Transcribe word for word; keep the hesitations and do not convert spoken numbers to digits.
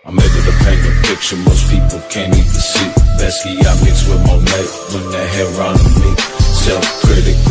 I'm able to paint a picture most people can't even see. Basquiat mixed with Monet when the hair on me. Self-critical